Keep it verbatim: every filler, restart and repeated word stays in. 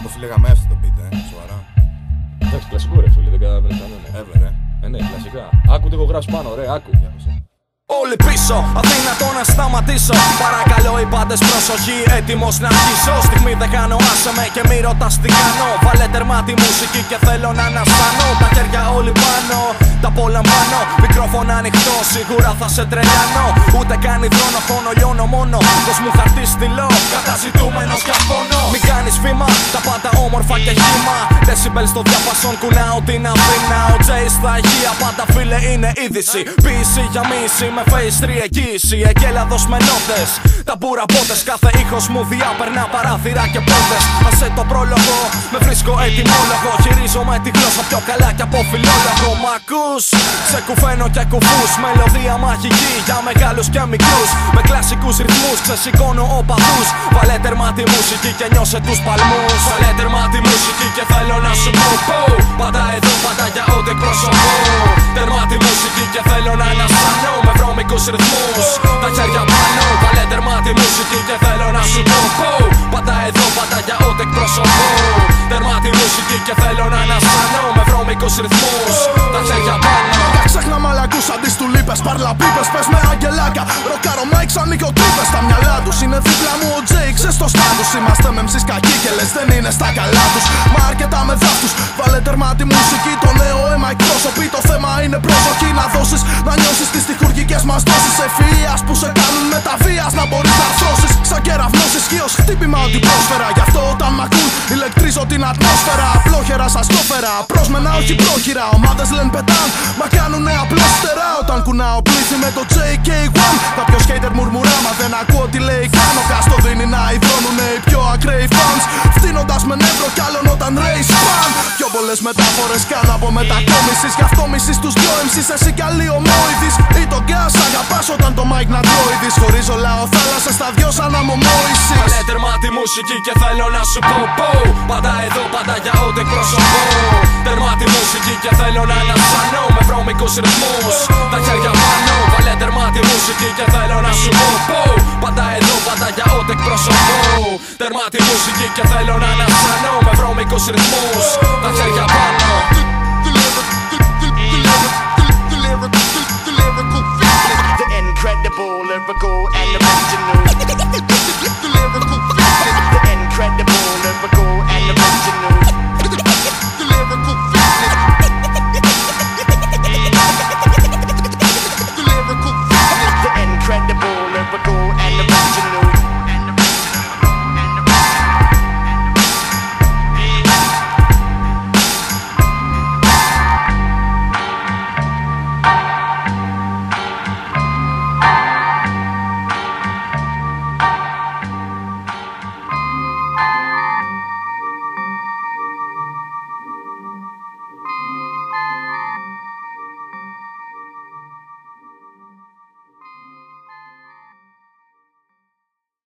Όπως λέγαμε εύστο το beat, ε, σοβαρά. Εντάξει, κλασικό ρε φίλε, δεν καταλαβαίνεις κανένα. Ever, ε. Ε, ναι, κλασικά. Άκου τι έχω γράψει πάνω, ρε, άκου. Όλοι πίσω, αδύνατο να σταματήσω. Παρακαλώ οι πάντες προσοχή, έτοιμος να αρχίσω. Στιγμή δεν κάνω, άσε με και μη ρωτάς τι κάνω. Βάλε τερμά τη μουσική και θέλω να αναστάνω. Τα χέρια όλοι πάνω, τα απολαμβάνω. Μικρόφωνο ανοιχτό, σίγουρα θα σε τρελάνω. Ούτε καν υδρώνω, φόνο, λιώνω μόνο. Πως μου χαρτί στυλό, καταζητούμενος για φόνο. Μην κάνεις βήμα, τα πάντα όμορφα και χύμα. Decibel στο διαπασόν, κουνάω την αφήνα. Ο Τζέι στα ηχεία, πάντα φίλε είναι είδηση. Ποιήση για μίση, με face τρία εγγύηση. Εγκέλαδος με νότες, τα μπούρα πότες. Κάθε ήχος μου διάπερνα παράθυρα και πόρτες. Άσε το πρόλογο, με βρίσκω ετοιμόλογο. Χειρίζομαι τη γλώσσα πιο καλά κι από φιλόλογο. Μ' ακούς, σε κουφαίνω και κουφούς. Μελωδία μαγική για μεγάλους και μικρούς. Με κλασικούς ρυθμούς ξεσηκώνω οπαδούς. Βάλε τερμά τη μουσική και νιώσε τους παλμούς. Βάλε τερμά τη μουσική και θέλω να σου πω πω. Πάντα εδώ, πάντα για ό,τι εκπροσωπώ. Τερμά τη μουσική και θέλω να αναστάνω. Με βρώμικους ρυθμούς, τα χέρια πάνω. Βάλε τερμά τη μουσική και θέλω να σου πω πω. Πάντα εδώ, πάντα για ό,τι εκπροσωπώ. Τερμά τη μουσική και θέλω να αναστάνω. Με βρώμικους ρυθμούς, τα χέρια πάνω. Ξέχνα μαλακούς αντί του λείπες, παρλαπίπες, πες με αγγελάκια. Ροκάρο Μάικς ανοίγω τρύπες, τα μυαλά τους είναι δίπλα μου ο Τζέι, ξέρεις το στάτους. Είμαστε με εμσείς κακοί και λες δεν είναι στα καλά τους. Μα αρκετά με δάφτους, βάλε τερμά τη μουσική. Το νέο αίμα εκπρόσωποι, το θέμα είναι προσοχή. Να δώσεις, να νιώσεις τις τυχουργικές μας δόσεις ευφυΐας που σε κάνουν μεταβίας να μπορείς να αρθρώσεις. Σαν κεραυνός ισχύος, χτύπημα ό,τι πρόσφερα. Γι' αυτό όταν μ' ακούν, ηλεκτρίζω την ατμόσφαιρα. Απλόχερα σας το φέρα, πρόσμενα όχι πρόχειρα. Ομάδες λένε πετάν, μα κάνουνε απλώς φτερά. Όταν κουνάω πλήθη με το τζέι κέι ουάν. Κάποιος hater μουρμουρά, μα δεν ακούω τι λέει κάνω. Κάστο δίνει να υδρώνουνε οι πιο ακραίοι fans. Φτύνοντας με νεύρο κι άλλον όταν ρέει σπαν. Πιο πολλές μεταφορές κάνω από μετακόμισης. Γι' αυτό μισείς τους δυο εμσείς, εσύ κι άλλοι ομόηδης. Ή τον gas αγαπάς όταν το mic να τρώηδης. Χωρίζω λαό θάλασσα στα δυο σαν αμομόησης. Βάλε τερμά τη μουσική και θέλω να σου πω πω. Πάντα εδώ, πάντα για ό,τι εκπροσωπώ. Τερμά τη μουσική και θέλω να αναστάνω. Με βρώμικους ρυθμούς, τα χέρια πάνω. Βάλε τερμά τη μουσική και θέλω να σου πω πω. Πάντα εδώ, πάντα για ό,τι εκπροσωπώ. Τερμά τη μουσική και θέλω να αναστάνω. Με βρώμικους ρυθμούς, τα χέρια πάνω.